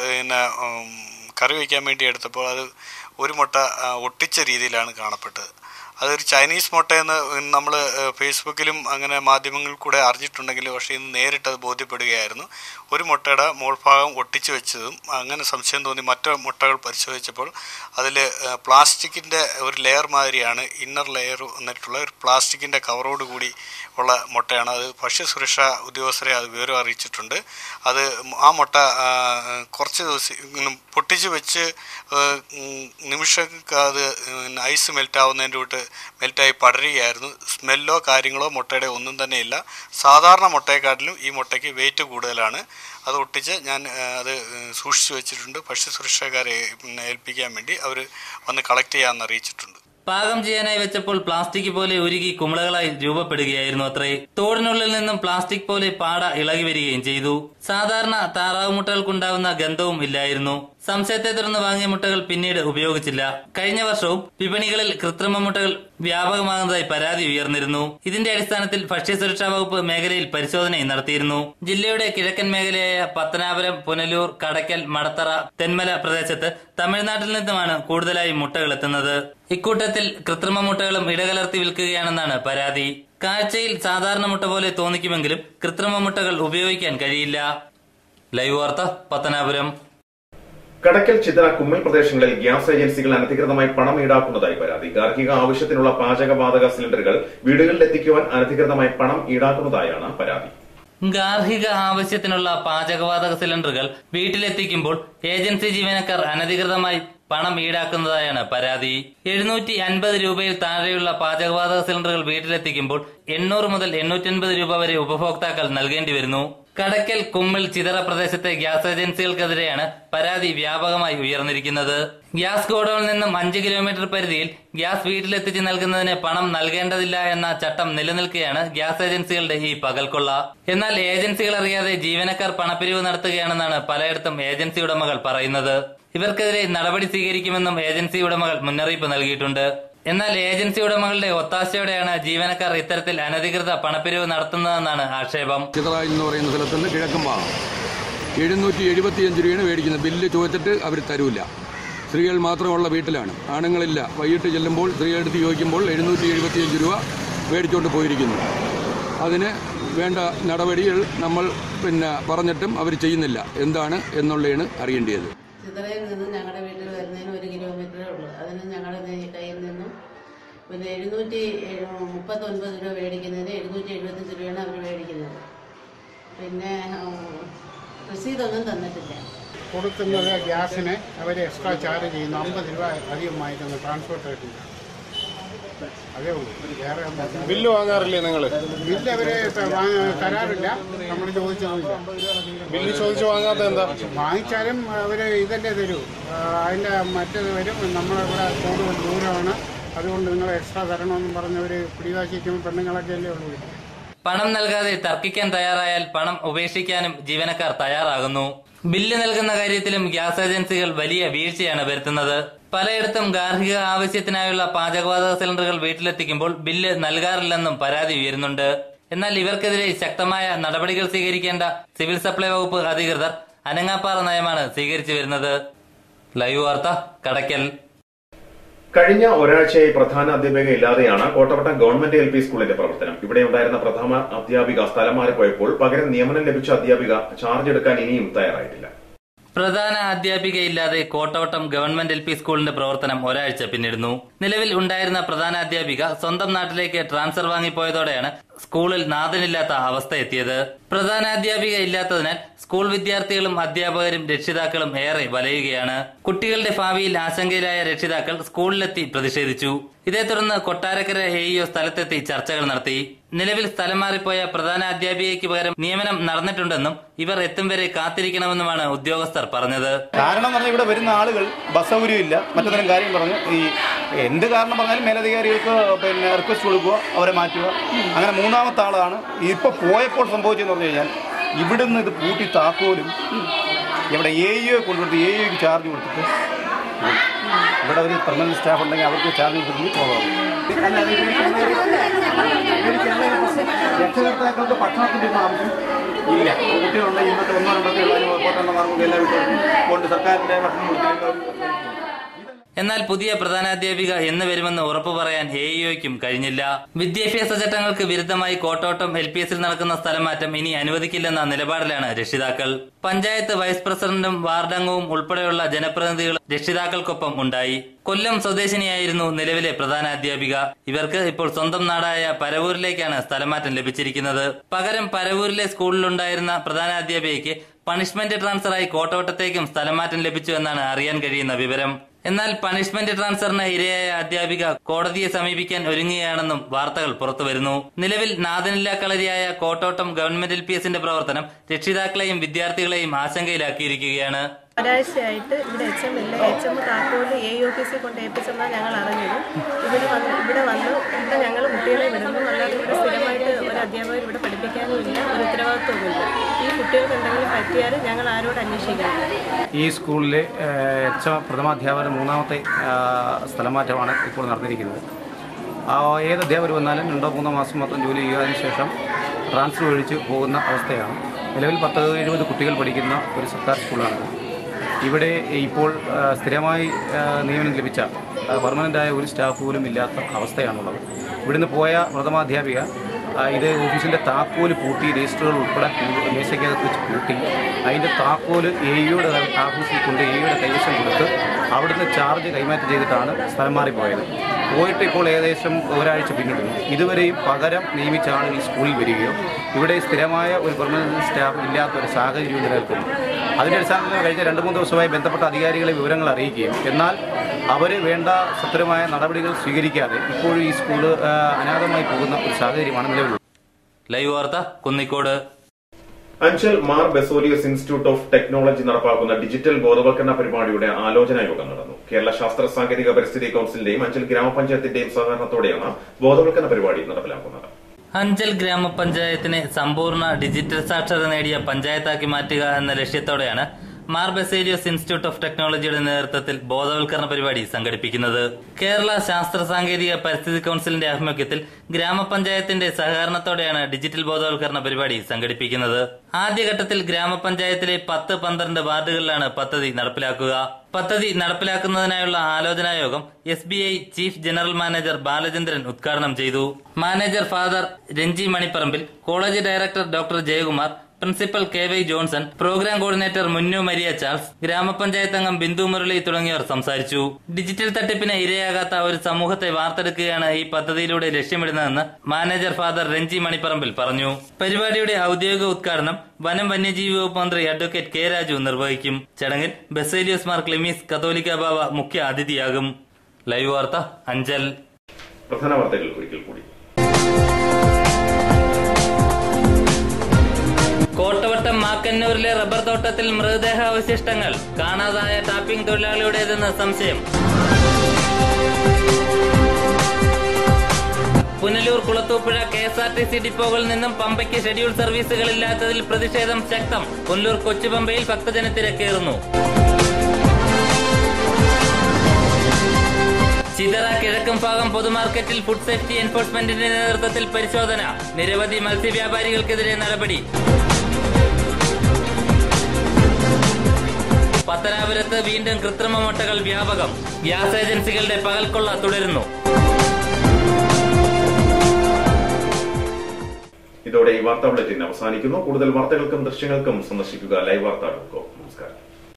കറി വയ്ക്കാൻ വേണ്ടി എടുത്തപ്പോൾ അത് ഒരു മുട്ട ഒട്ടിച്ച രീതിയിലാണ് കാണപ്പെട്ടത്. അതൊരു ചൈനീസ് മുട്ടയെന്ന് നമ്മൾ ഫേസ്ബുക്കിലും അങ്ങനെ മാധ്യമങ്ങളിൽ കൂടെ അറിഞ്ഞിട്ടുണ്ടെങ്കിൽ പക്ഷേ ഇന്ന് നേരിട്ട് അത് ബോധ്യപ്പെടുകയായിരുന്നു. ഒരു മുട്ടയുടെ മോൾഭാഗം ഒട്ടിച്ചു വെച്ചതും അങ്ങനെ സംശയം തോന്നി മറ്റു മുട്ടകൾ പരിശോധിച്ചപ്പോൾ അതിൽ പ്ലാസ്റ്റിക്കിൻ്റെ ഒരു ലെയർ മാതിരിയാണ്, ഇന്നർ ലെയർ വന്നിട്ടുള്ള ഒരു പ്ലാസ്റ്റിക്കിൻ്റെ കവറോട് കൂടി ഉള്ള മുട്ടയാണ്. അത് ഭക്ഷ്യസുരക്ഷാ ഉദ്യോഗസ്ഥരെ അത് വിവരം അറിയിച്ചിട്ടുണ്ട്. അത് ആ മുട്ട കുറച്ച് ദിവസം പൊട്ടിച്ച് വെച്ച് നിമിഷങ്ങൾക്ക് അത് ഐസ് മെൽറ്റാവുന്നതിൻ്റെ കൂട്ട് മെൽറ്റായി പടരുകയായിരുന്നു. സ്മെല്ലോ കാര്യങ്ങളോ മുട്ടയുടെ ഒന്നും തന്നെ ഇല്ല. സാധാരണ മുട്ടയെക്കാട്ടിലും ഈ മുട്ടയ്ക്ക് വെയിറ്റ് കൂടുതലാണ്. അത് ഒട്ടിച്ച് ഞാൻ അത് സൂക്ഷിച്ചു വെച്ചിട്ടുണ്ട്. ഭക്ഷ്യസുരക്ഷക്കാരെ ഏൽപ്പിക്കാൻ വേണ്ടി അവർ വന്ന് കളക്ട് ചെയ്യാമെന്ന് അറിയിച്ചിട്ടുണ്ട്. പാകം ചെയ്യാനായി വെച്ചപ്പോൾ പ്ലാസ്റ്റിക് പോലെ ഉരുകി കുമിളകളായി രൂപപ്പെടുകയായിരുന്നു അത്രേ. തോടിനുള്ളിൽ നിന്നും പ്ലാസ്റ്റിക് പോലെ പാട ഇളകി വരികയും ചെയ്തു. സാധാരണ താറാവ് മുട്ടകൾക്കുണ്ടാവുന്ന ഗന്ധവും ഇല്ലായിരുന്നു. സംശയത്തെ തുടർന്ന് വാങ്ങിയ മുട്ടകൾ പിന്നീട് ഉപയോഗിച്ചില്ല. കഴിഞ്ഞ വർഷവും വിപണികളിൽ കൃത്രിമ മുട്ടകൾ വ്യാപകമാകുന്നതായി പരാതി ഉയർന്നിരുന്നു. ഇതിന്റെ അടിസ്ഥാനത്തിൽ ഭക്ഷ്യസുരക്ഷാ വകുപ്പ് മേഖലയിൽ പരിശോധനയും നടത്തിയിരുന്നു. ജില്ലയുടെ കിഴക്കൻ മേഖലയായ പത്തനാപുരം, പുനലൂർ, കടയ്ക്കൽ, മടത്തറ, തെന്മല പ്രദേശത്ത് തമിഴ്നാട്ടിൽ നിന്നുമാണ് കൂടുതലായി മുട്ടകൾ എത്തുന്നത്. ഇക്കൂട്ടത്തിൽ കൃത്രിമ മുട്ടകളും ഇടകലർത്തി വിൽക്കുകയാണെന്നാണ് പരാതി. കാഴ്ചയിൽ സാധാരണ മുട്ട പോലെ തോന്നിക്കുമെങ്കിലും കൃത്രിമ മുട്ടകൾ ഉപയോഗിക്കാൻ കഴിയില്ല. ലൈവ് വാർത്ത, പത്തനാപുരം. കടയ്ക്കൽ, ചിത്ര, കുമ്മൽ പ്രദേശങ്ങളിൽ ഗ്യാസ് ഏജൻസികൾ അനധികൃതമായി പണം ഈടാക്കുന്നതായി പരാതി. ഗാർഹിക ആവശ്യത്തിനുള്ള പാചകവാതക സിലിണ്ടറുകൾ വീടുകളിൽ എത്തിക്കുവാൻ അനധികൃതമായി പണം ഈടാക്കുന്നതായാണ് പരാതി. ഗാർഹിക ആവശ്യത്തിനുള്ള പാചകവാതക സിലിണ്ടറുകൾ വീട്ടിലെത്തിക്കുമ്പോൾ ഏജൻസി ജീവനക്കാർ അനധികൃതമായി പണം ഈടാക്കുന്നതായാണ് പരാതി. 750 രൂപയിൽ താഴെയുള്ള പാചകവാതക സിലിണ്ടറുകൾ വീട്ടിലെത്തിക്കുമ്പോൾ 800 മുതൽ 850 രൂപ വരെ ഉപഭോക്താക്കൾ നൽകേണ്ടി വരുന്നു. കടക്കൽ, കുമ്മിൾ, ചിതറ പ്രദേശത്തെ ഗ്യാസ് ഏജൻസികൾക്കെതിരെയാണ് പരാതി വ്യാപകമായി ഉയർന്നിരിക്കുന്നത്. ഗ്യാസ് ഗോഡൌണിൽ നിന്നും 5 കിലോമീറ്റർ പരിധിയിൽ ഗ്യാസ് വീട്ടിലെത്തിച്ച് നൽകുന്നതിന് പണം നൽകേണ്ടതില്ല എന്ന ചട്ടം നിലനിൽക്കെയാണ് ഗ്യാസ് ഏജൻസികളുടെ ഈ പകൽക്കൊള്ള. എന്നാൽ ഏജൻസികൾ അറിയാതെ ജീവനക്കാർ പണപ്പിരിവ് നടത്തുകയാണെന്നാണ് പലയിടത്തും ഏജൻസി ഉടമകൾ പറയുന്നത്. ഇവർക്കെതിരെ നടപടി സ്വീകരിക്കുമെന്നും ഏജൻസി ഉടമകൾ മുന്നറിയിപ്പ് നൽകിയിട്ടുണ്ട്. എന്നാൽ ഏജൻസി ഉടമകളുടെ ഒത്താശയോടെയാണ് ജീവനക്കാർ ഇത്തരത്തിൽ അനധികൃത പണപ്പിരിവ് നടത്തുന്നതെന്നാണ് ആക്ഷേപം. ചിതറ എന്ന് പറയുന്ന സ്ഥലത്ത് നിന്ന് കിഴക്കും ഭാഗം 775 രൂപയാണ് മേടിക്കുന്നത്. ബില്ല് ചോദിച്ചിട്ട് അവർ തരൂല. സ്ത്രീകൾ മാത്രമുള്ള വീട്ടിലാണ്, ആണുങ്ങളില്ല. വൈകിട്ട് ചെല്ലുമ്പോൾ സ്ത്രീകളെടുത്ത് ചോദിക്കുമ്പോൾ 775 രൂപ മേടിച്ചുകൊണ്ട് പോയിരിക്കുന്നു. അതിന് വേണ്ട നടപടികൾ നമ്മൾ പറഞ്ഞിട്ടും അവർ ചെയ്യുന്നില്ല. എന്താണ് എന്നുള്ളതാണ് അറിയേണ്ടത്. ചിതറയിൽ നിന്ന് ഞങ്ങളുടെ വീട്ടിൽ വരുന്നതിന് 1 കിലോമീറ്ററേ ഉള്ളൂ. അതിന് ഞങ്ങളുടെ കയ്യിൽ നിന്നും 739 രൂപ മേടിക്കുന്നതിന് 775 രൂപയാണ് അവർ മേടിക്കുന്നത്. പിന്നെ രസീതൊന്നും തന്നിട്ടില്ല. കൊടുക്കുന്നത് ഗ്യാസിന് അവർ എക്സ്ട്രാ ചാർജ് ചെയ്യുന്നു. 50 രൂപ അധികമായിരുന്നു ട്രാൻസ്പോർട്ടേഷൻ. അതേ ഉള്ളൂ. വേറെ ബില്ല് വാങ്ങാറില്ലേ നിങ്ങൾ? ബില്ല് അവർ തരാറില്ല. നമ്മൾ ചോദിച്ചൊന്നുമില്ല. ബില്ല് ചോദിച്ച് വാങ്ങാത്ത എന്താ? വാങ്ങിച്ചാലും അവർ ഇതല്ലേ തരൂ. അതിൻ്റെ മറ്റേത് വരും. നമ്മളിവിടെ കൂടുതൽ ദൂരമാണ്, അതുകൊണ്ട് നിങ്ങൾ എക്സ്ട്രാ തരണമെന്നും പറഞ്ഞവർ പിടിവാശിക്കുമ്പോൾ പെണ്ണുങ്ങളൊക്കെ അല്ലേ ഉള്ളൂ. പണം നൽകാതെ തർക്കിക്കാൻ തയ്യാറായാൽ പണം ഉപേക്ഷിക്കാനും ജീവനക്കാർ തയ്യാറാകുന്നു. ബില്ല് നൽകുന്ന കാര്യത്തിലും ഗ്യാസ് ഏജൻസികൾ വലിയ വീഴ്ചയാണ് വരുത്തുന്നത്. പലയിടത്തും ഗാർഹിക ആവശ്യത്തിനായുള്ള പാചകവാതക സിലിണ്ടറുകൾ വീട്ടിലെത്തിക്കുമ്പോൾ ബില്ല് നൽകാറില്ലെന്നും പരാതി ഉയരുന്നുണ്ട്. എന്നാൽ ഇവർക്കെതിരെ ശക്തമായ നടപടികൾ സ്വീകരിക്കേണ്ട സിവിൽ സപ്ലൈ വകുപ്പ് അധികൃതർ അനങ്ങാപ്പാറ നയമാണ് സ്വീകരിച്ചു വരുന്നത്. ലൈവ് വാർത്ത, കടക്കൽ. കഴിഞ്ഞ ഒരാഴ്ചയായി പ്രധാന അധ്യാപിക ഇല്ലാതെയാണ് കോട്ടവട്ടം ഗവൺമെന്റ് LP സ്കൂളിന്റെ പ്രവർത്തനം. ഇവിടെ ഉണ്ടായിരുന്ന പ്രഥമ അധ്യാപിക സ്ഥലം മാറിപ്പോയപ്പോൾ പകരം നിയമനം ലഭിച്ച അധ്യാപിക ചാർജ് എടുക്കാൻ ഇനിയും തയ്യാറായിട്ടില്ല. പ്രധാന അധ്യാപികയില്ലാതെ കോട്ടവട്ടം ഗവൺമെന്റ് LP സ്കൂളിന്റെ പ്രവർത്തനം ഒരാഴ്ച പിന്നിടുന്നു. നിലവിൽ ഉണ്ടായിരുന്ന പ്രധാന അധ്യാപിക സ്വന്തം നാട്ടിലേക്ക് ട്രാൻസ്ഫർ വാങ്ങിപ്പോയതോടെയാണ് സ്കൂളിൽ നാഥനില്ലാത്ത അവസ്ഥ എത്തിയത്. പ്രധാനാധ്യാപിക ഇല്ലാത്തതിനാൽ സ്കൂൾ വിദ്യാർത്ഥികളും അധ്യാപകരും രക്ഷിതാക്കളും ഏറെ വലയുകയാണ്. കുട്ടികളുടെ ഭാവിയിൽ ആശങ്കയിലായ രക്ഷിതാക്കൾ സ്കൂളിലെത്തി പ്രതിഷേധിച്ചു. ഇതേ തുടർന്ന് കൊട്ടാരക്കര AEO സ്ഥലത്തെത്തി ചർച്ചകൾ നടത്തി. നിലവിൽ സ്ഥലം മാറിപ്പോയ പ്രധാന അധ്യാപികയ്ക്ക് പകരം നിയമനം നടന്നിട്ടുണ്ടെന്നും ഇവർ എത്തും വരെ കാത്തിരിക്കണമെന്നുമാണ് ഉദ്യോഗസ്ഥർ പറഞ്ഞത്. കാരണം പറഞ്ഞാൽ ഇവിടെ വരുന്ന ആളുകൾ ബസ് സൗകര്യമില്ല, മറ്റെന്തെങ്കിലും കാര്യം പറഞ്ഞു ഈ എന്ത് കാരണം പറഞ്ഞാലും മേലധികാരികൾക്ക് റിക്വസ്റ്റ് കൊടുക്കുക, അവരെ മാറ്റുക. അങ്ങനെ മൂന്നാമത്തെ ആളാണ് ഇപ്പോൾ പോയപ്പോൾ സംഭവിച്ചതെന്ന് പറഞ്ഞു കഴിഞ്ഞാൽ ഇവിടുന്ന് ഇത് പൂട്ടി താക്കോലും ഇവിടെ AEO കൊണ്ടുകൊടുത്ത് AEOക്ക് ചാർജ് കൊടുത്തിട്ട് ഇവിടെ ഒരു പെർമനന്റ് സ്റ്റാഫ് ഉണ്ടെങ്കിൽ അവർക്ക് ചാർജ് കൊടുത്തിട്ട് പോകാം. രക്ഷകർത്താക്കൾക്ക് ഭക്ഷണത്തിൻ്റെ ആവശ്യം ഇല്ല. കുട്ടികളുണ്ടെങ്കിൽ ഇന്നത്തെ 1-2 പോട്ടെന്ന മാർഗം എല്ലാ വീട്ടിലും കൊണ്ട് സർക്കാരിൻ്റെ ഭക്ഷണം കൊടുത്തില്ല. എന്നാൽ പുതിയ പ്രധാനാധ്യാപിക എന്ന് വരുമെന്ന് ഉറപ്പു പറയാൻ AEOയ്ക്കും കഴിഞ്ഞില്ല. വിദ്യാഭ്യാസ ചട്ടങ്ങൾക്ക് വിരുദ്ധമായി കോട്ടവട്ടം LPSൽ നടക്കുന്ന സ്ഥലമാറ്റം ഇനി അനുവദിക്കില്ലെന്ന നിലപാടിലാണ് രക്ഷിതാക്കൾ. പഞ്ചായത്ത് വൈസ് പ്രസിഡന്റും വാർഡംഗവും ഉൾപ്പെടെയുള്ള ജനപ്രതിനിധികൾ രക്ഷിതാക്കൾക്കൊപ്പം ഉണ്ടായി. കൊല്ലം സ്വദേശിനിയായിരുന്നു നിലവിലെ പ്രധാനാധ്യാപിക. ഇവർക്ക് ഇപ്പോൾ സ്വന്തം നാടായ പരവൂരിലേക്കാണ് സ്ഥലമാറ്റം ലഭിച്ചിരിക്കുന്നത്. പകരം പരവൂരിലെ സ്കൂളിലുണ്ടായിരുന്ന പ്രധാനാധ്യാപികയ്ക്ക് പണിഷ്മെന്റ് ട്രാൻസ്ഫറായി കോട്ടവട്ടത്തേക്കും സ്ഥലമാറ്റം ലഭിച്ചു എന്നാണ് അറിയാൻ കഴിയുന്ന വിവരം. എന്നാൽ പണിഷ്മെന്റ് ട്രാൻസ്ഫറിന് ഇരയായ അധ്യാപിക കോടതിയെ സമീപിക്കാൻ ഒരുങ്ങുകയാണെന്നും വാർത്തകൾ പുറത്തുവരുന്നു. നിലവിൽ നാഥനില്ലാ കളരിയായ കോട്ടവട്ടം ഗവൺമെന്റ് LPSന്റെ പ്രവർത്തനം രക്ഷിതാക്കളെയും വിദ്യാർത്ഥികളെയും ആശങ്കയിലാക്കിയിരിക്കുകയാണ്. ഒരാഴ്ചയായിട്ട് ഇവിടെ HM ഇല്ല. HM താക്കോല് AE ഓഫീസിൽ കൊണ്ട് ഏൽപ്പിച്ചെന്നാണ് ഞങ്ങൾ അറിഞ്ഞത്. ഇവിടെ വന്ന് ഞങ്ങൾ കുട്ടികളെ വിടുന്നു. അല്ലാതെ ഇവിടെ സ്ഥിരമായിട്ട് ഒരു അധ്യാപകർ ഇവിടെ പഠിപ്പിക്കാനും ഇല്ല, ഒരു ഉത്തരവാദിത്വമില്ല. ഈ കുട്ടികൾക്ക് എന്തെങ്കിലും പറ്റിയാൽ ഞങ്ങൾ ആരോട് അന്വേഷിക്കണം. ഈ സ്കൂളിലെ പ്രഥമാധ്യാപകരുടെ മൂന്നാമത്തെ സ്ഥലമാറ്റമാണ് ഇപ്പോൾ നടന്നിരിക്കുന്നത്. ഏത് അധ്യാപകർ വന്നാലും 2-3 മാസം മാത്രം ജോലി ചെയ്യുന്നതിന് ശേഷം ട്രാൻസ്ഫർ ഒഴിച്ച് പോകുന്ന അവസ്ഥയാണ്. നിലവിൽ 10-70 കുട്ടികൾ പഠിക്കുന്ന ഒരു സർക്കാർ സ്കൂളാണ്. ഇവിടെ ഇപ്പോൾ സ്ഥിരമായി നിയമനം ലഭിച്ച പെർമനൻ്റായ ഒരു സ്റ്റാഫ് പോലും ഇല്ലാത്ത അവസ്ഥയാണുള്ളത്. ഇവിടുന്ന് പോയ പ്രഥമാധ്യാപിക ഇത് ഓഫീസിൻ്റെ താക്കോല് പൂട്ടി, രജിസ്റ്ററുകൾ ഉൾപ്പെടെ മേശയ്ക്കകത്ത് വെച്ച് പൂട്ടി, അതിൻ്റെ താക്കോല് AEOയുടെ ഓഫീസിൽ കൊണ്ട് AEOയുടെ കൈവശം കൊടുത്ത് അവിടുന്ന് ചാർജ് കൈമാറ്റം ചെയ്തിട്ടാണ് സ്ഥലം മാറിപ്പോയത്. പോയിട്ട് ഇപ്പോൾ ഏകദേശം ഒരാഴ്ച പിന്നിടുന്നു. ഇതുവരെയും പകരം നിയമിച്ച ആളുകൾ സ്കൂളിൽ വരികയോ ഇവിടെ സ്ഥിരമായ ഒരു പെർമനന്റ് സ്റ്റാഫ് ഇല്ലാത്ത ഒരു സാഹചര്യം നിലനിൽക്കുന്നു. അതിൻ്റെ അടിസ്ഥാനത്തിൽ കഴിഞ്ഞ 2-3 ദിവസമായി ബന്ധപ്പെട്ട അധികാരികളെ വിവരങ്ങൾ അറിയിക്കുകയും എന്നാൽ അവർ വേണ്ട സത്വരമായ നടപടികൾ സ്വീകരിക്കാതെ ഇപ്പോഴും ഈ സ്കൂള് അനാഥമായി പോകുന്ന ഒരു സാഹചര്യമാണ് നിലവിലുള്ളത്. ലൈവ് വാർത്ത കുന്നിക്കോട്. Anchal Mar Baselios institute of technology നടപ്പാക്കുന്ന ഡിജിറ്റൽ ബോധവൽക്കരണ പരിപാടിയുടെ ആലോചനാ യോഗം നടന്നു. കേരള ശാസ്ത്ര സാങ്കേതിക പരിസ്ഥിതി കൌൺസിലിന്റെയും അഞ്ചൽ ഗ്രാമപഞ്ചായത്തിന്റെയും സഹകരണത്തോടെയാണ് ബോധവൽക്കരണ പരിപാടി നടപ്പിലാക്കുന്നത്. അഞ്ചൽ ഗ്രാമപഞ്ചായത്തിനെ സമ്പൂർണ്ണ ഡിജിറ്റൽ സാക്ഷരത നേടിയ പഞ്ചായത്താക്കി മാറ്റുക എന്ന ലക്ഷ്യത്തോടെയാണ് മാർ ബെസേലിയോസ് ഇൻസ്റ്റിറ്റ്യൂട്ട് ഓഫ് ടെക്നോളജിയുടെ നേതൃത്വത്തിൽ ബോധവൽക്കരണ പരിപാടി സംഘടിപ്പിക്കുന്നത്. കേരള ശാസ്ത്ര സാങ്കേതിക പരിസ്ഥിതി കൌൺസിലിന്റെ ആഭിമുഖ്യത്തിൽ ഗ്രാമപഞ്ചായത്തിന്റെ സഹകരണത്തോടെയാണ് ഡിജിറ്റൽ ബോധവൽക്കരണ പരിപാടി സംഘടിപ്പിക്കുന്നത്. ആദ്യഘട്ടത്തിൽ ഗ്രാമപഞ്ചായത്തിലെ 10-12 വാർഡുകളിലാണ് പദ്ധതി നടപ്പിലാക്കുക. പദ്ധതി നടപ്പിലാക്കുന്നതിനായുള്ള ആലോചനാ യോഗം SBI chief general manager Balachandran ഉദ്ഘാടനം ചെയ്തു. Manager father Renji Manipparambil, college director doctor Jayakumar, principal KY Johnson, programme coordinator Munnu Maria Charles, ഗ്രാമപഞ്ചായത്ത് അംഗം ബിന്ദു മുരളി തുടങ്ങിയവർ സംസാരിച്ചു. ഡിജിറ്റൽ തട്ടിപ്പിന് ഇരയാകാത്ത ഒരു സമൂഹത്തെ വാർത്തെടുക്കുകയാണ് ഈ പദ്ധതിയിലൂടെ ലക്ഷ്യമിടുന്നതെന്ന് മാനേജർ ഫാദർ രഞ്ജി മണിപ്പറമ്പിൽ പറഞ്ഞു. പരിപാടിയുടെ ഔദ്യോഗിക ഉദ്ഘാടനം വനം വന്യജീവി വകുപ്പ് മന്ത്രി അഡ്വക്കേറ്റ് K രാജു നിർവഹിക്കും. ചടങ്ങിൽ ബെസേലിയോസ് മാർ ക്ലിമീസ് കത്തോലിക്ക ബാവ മുഖ്യ അതിഥിയാകും. ലൈവ് വാർത്ത അഞ്ചൽ. പ്രധാന വാർത്തകൾ ഒരിക്കൽ കൂടി. കോട്ടവട്ടം മാക്കന്നൂരിലെ റബ്ബർ തോട്ടത്തിൽ മൃതദേഹാവശിഷ്ടങ്ങൾ. കാണാതായ ടാപ്പിംഗ് തൊഴിലാളിയുടേതെന്ന് സംശയം. പുനലൂർ കുളത്തൂപ്പുഴ KSRTC ഡിപ്പോകളിൽ നിന്നും പമ്പയ്ക്ക് ഷെഡ്യൂൾ സർവീസുകളില്ലാത്തതിൽ പ്രതിഷേധം ശക്തം. പുനലൂർ കൊച്ചുപമ്പയിൽ ഭക്തജനത്തിരക്കേറുന്നു. ചിതറ കിഴക്കംഭാഗം പൊതുമാർക്കറ്റിൽ ഫുഡ് സേഫ്റ്റി എൻഫോഴ്സ്മെന്റിന്റെ നേതൃത്വത്തിൽ പരിശോധന. നിരവധി മത്സ്യവ്യാപാരികൾക്കെതിരെ നടപടി. പത്തനാപുരത്ത് വീണ്ടും കൃത്രിമ മുട്ടകൾ വ്യാപകം. ഗ്യാസ് ഏജൻസികളുടെ പകൽക്കൊള്ള തുടരുന്നു. ഇതോടെ ഈ വാർത്താ ബുള്ളറ്റിൻ അവസാനിക്കുന്നു. കൂടുതൽ വാർത്തകൾക്കും ദൃശ്യങ്ങൾക്കും സന്ദർശിക്കുക ലൈവ് വാർത്ത.com. നമസ്കാരം.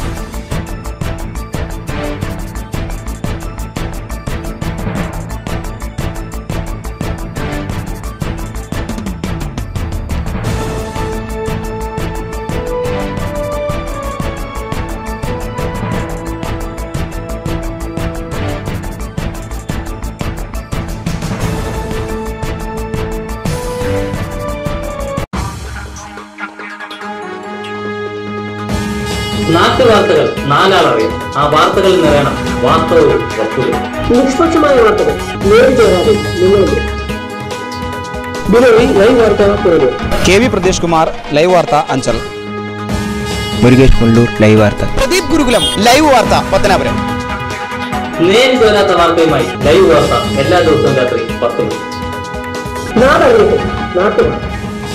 നാട്ടുവാർത്തകൾ നാലാളറിയാം. ആ വാർത്തകളിൽ നിറയണം വാർത്തകളും വസ്തുതയും. നിഷ്പക്ഷമായ വാർത്തകൾ നേരിട്ടേറാതെ നിങ്ങളുടെ ലൈവ് വാർത്ത KV പ്രദേശ് കുമാർ ലൈവ് വാർത്ത അഞ്ചൽ, മുരുകേഷ് പുല്ലൂർ ലൈവ് വാർത്ത, പ്രദീപ് ഗുരുകുലം ലൈവ് വാർത്ത പത്തനാപുരം. നേരിട്ട് വരാത്ത വാർത്തയുമായി ലൈവ് വാർത്ത എല്ലാ ദിവസവും രാത്രി 10 മണി. നാടറിയട്ടെ നാട്ടുവാർത്ത.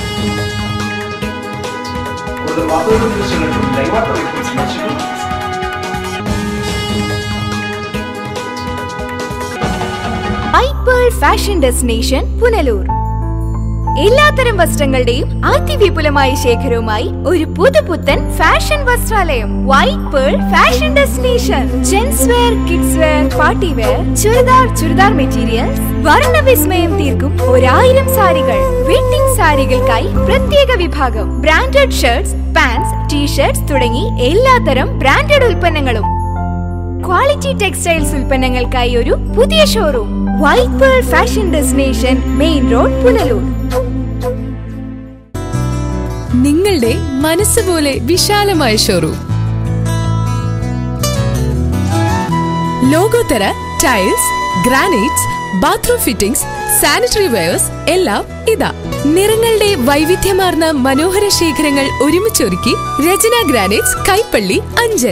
ഐപേൾ ഫാഷൻ ഡെസ്റ്റിനേഷൻ പുനലൂർ. എല്ലാത്തരം വസ്ത്രങ്ങളുടെയും അതിവിപുലമായ ശേഖരവുമായി ഒരു പുതുപുത്തൻ ഫാഷൻ വസ്ത്രാലയം. White pearl fashion destination. Gents wear, kids wear, party wear, churidar materials, വർണ്ണവിസ്മയം തീർക്കും 1000 സാരികൾ. വെഡിംഗ് സാരികൾക്കായി പ്രത്യേക വിഭാഗം. ബ്രാൻഡഡ് ഷർട്ട്സ്, പാന്റ്സ്, ടീഷർട്ട്സ് തുടങ്ങി എല്ലാത്തരം ബ്രാൻഡഡ് ഉൽപ്പന്നങ്ങളും. ക്വാളിറ്റി ടെക്സ്റ്റൈൽസ് ഉൽപ്പന്നങ്ങൾക്കായി ഒരു പുതിയ showroom. White pearl fashion destination, main road, Punalur. നിങ്ങളുടെ മനസ്സുപോലെ വിശാലമായ ഷോറൂം. ലോകോത്തര tiles, granites, bathroom fittings, sanitary wares എല്ലാം ഇതാ. നിറങ്ങളുടെ വൈവിധ്യമാർന്ന മനോഹര ശേഖരങ്ങൾ ഒരുമിച്ചൊരുക്കി Rachana granites, Kaippally, Anchal.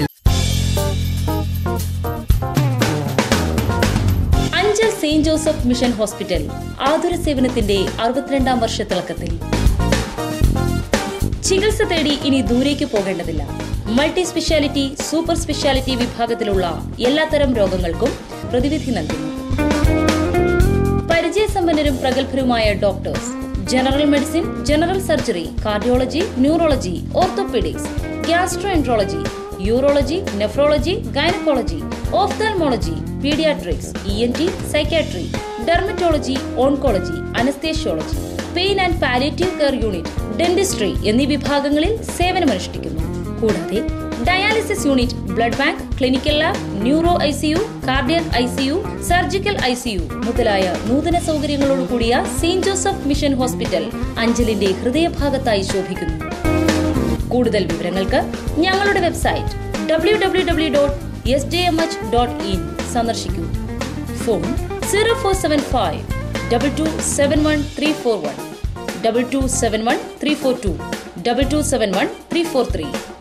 Anchal saint Joseph mission hospital ആതുര സേവനത്തിന്റെ 62ാം വർഷത്തിളക്കത്തിൽ. ചികിത്സ തേടി ഇനി ദൂരേക്ക് പോകേണ്ടതില്ല. മൾട്ടി സ്പെഷ്യാലിറ്റി, സൂപ്പർ സ്പെഷ്യാലിറ്റി വിഭാഗത്തിലുള്ള എല്ലാത്തരം രോഗങ്ങൾക്കും പ്രതിവിധി നൽകുന്നു. പരിചയസമ്പന്നരും പ്രഗത്ഭരുമായ doctors, general medicine, general surgery, cardiology, neurology, orthopaedics, gastroenterology, urology, nephrology, gynaecology, ophthalmology, paediatrics, ENT, psychiatry, dermatology, oncology, anaesthesiology, pain and palliative care unit, dentistry എന്നീ വിഭാഗങ്ങളിൽ സേവനമനുഷ്ഠിക്കുന്നു. കൂടാതെ dialysis unit, blood bank, clinical lab, neuro ICU, cardiac ICU, surgical ICU മുതലായ നൂതന സൗകര്യങ്ങളോടുകൂടിയ saint Joseph mission hospital അഞ്ചലിന്റെ ഹൃദയഭാഗത്തായി ശോഭിക്കുന്നു. കൂടുതൽ വിവരങ്ങൾക്ക് ഞങ്ങളുടെ വെബ്സൈറ്റ് www.sjmh.in സന്ദർശിക്കൂ. ഫോൺ 0475 2271 341, 2271 342, 2271 343.